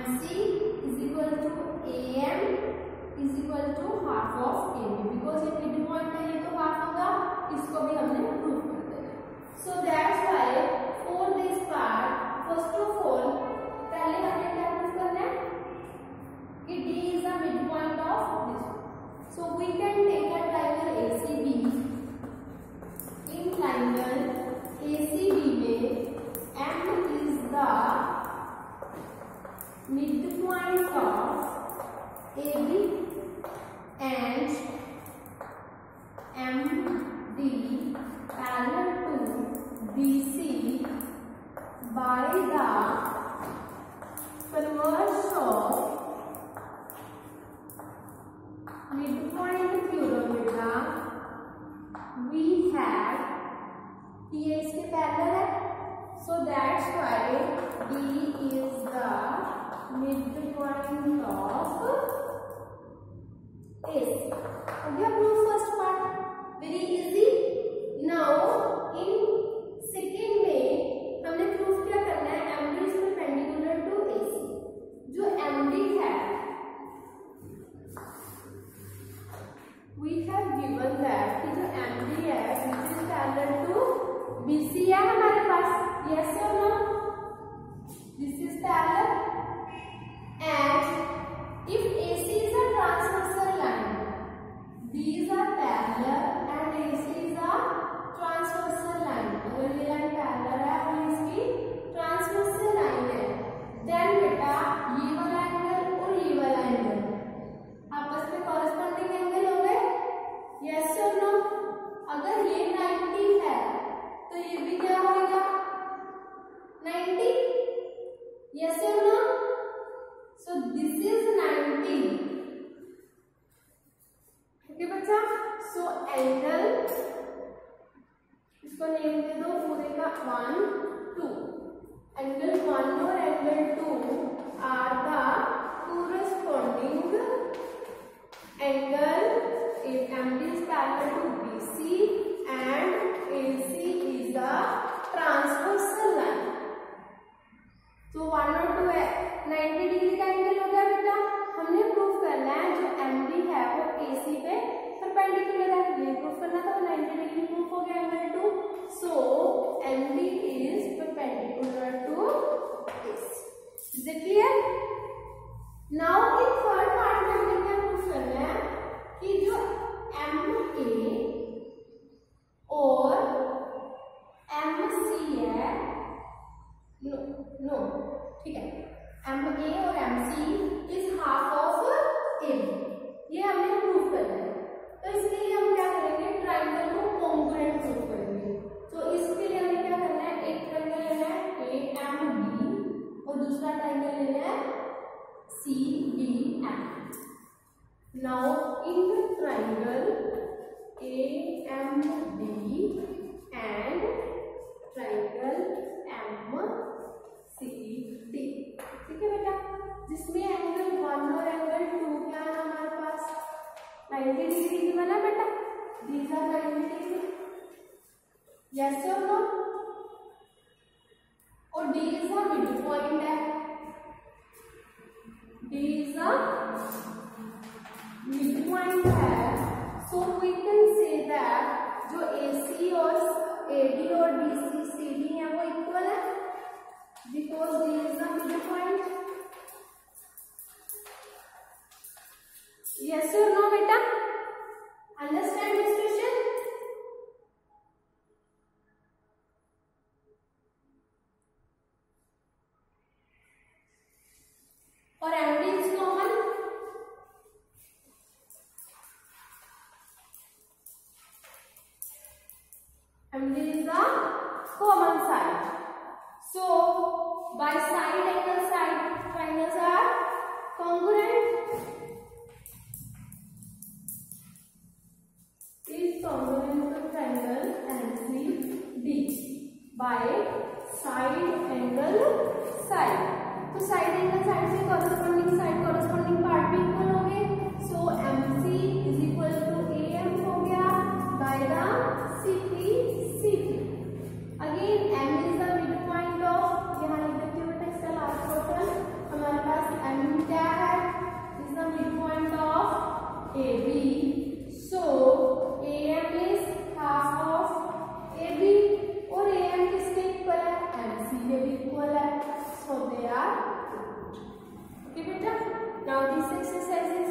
MC is equal to AM is equal to half of AB, because ये mid point है, ये तो half होगा, इसको भी हमने प्रूव कर देना। So that's why for this part first of all पहले हमें क्या प्रूव करना है कि D is the midpoint of this one. So we can take a triangle ACB. In triangle ACB में M is the midpoint of AB and MD parallel to BC by the converse of midpoint theorem बेटा we have ये इसके parallel है, so that's why D is the midpoint of AC. Okay, proof first part very easy. Now in second में हमने proof क्या करना है, MD is perpendicular to AC. जो MD है we have given that कि जो MD है which is parallel to BC है हमारे पास, yes or no? This is parallel, and if AC is a transversal line, these are parallel and AC is a transversal line. अगर ये line parallel है और इसकी transversal line है, then बेटा ये वाला एंगल और ये वाला एंगल आपस में corresponding एंगल हो गए, yes or no? अगर ये 90 है तो ये भी क्या होगा 90, yes or no? So this is 90. Okay बच्चा, so angle इसको नेम दे दो पूरे का 1 2, एंगल 1 और angle 2 are the corresponding angle if MD is parallel to BC and AC is a transversal line. तो 1 और 2 है 90 डिग्री का एंगल हो गया बेटा, हमने प्रूफ करना है जो MD है वो AC पे परपेंडिकुलर है, ये प्रूफ करना था, 90 डिग्री प्रूफ हो गया angle 2, so MD is perpendicular to AC. Is it clear? Now in third part में हमने क्या प्रूफ करना है कि जो MA और MC है, नो ठीक है, MA और MC is half of AB, ये हमें प्रूव करना है। तो इसके लिए हम क्या करेंगे, ट्राइंगल को कॉन्ग्रुएंट प्रूव करेंगे। तो इसके लिए हमें क्या करना है, एक ट्राइंगल लेना है AMD और दूसरा ट्राइंगल लेना है CBM। Now in the triangle AMD and triangle MCD, ठीक है बेटा, जिसमें एंगल 1 और एंगल 2 क्या है हमारे पास 90 डिग्री की बना बेटा, these are 90 degree, yes or no? और D is a middle point है, D is a middle point है, so we can say that जो AC और AD और CD है वो इक्वल है, because D is the middle point. Yes or no बेटा? Understand this question? और MD is common. MD is the common side. So by side angle side triangles are congruent. Is congruent to triangle NCD by side angle side. तो side angle side से corresponding Okay beta, now this exercise is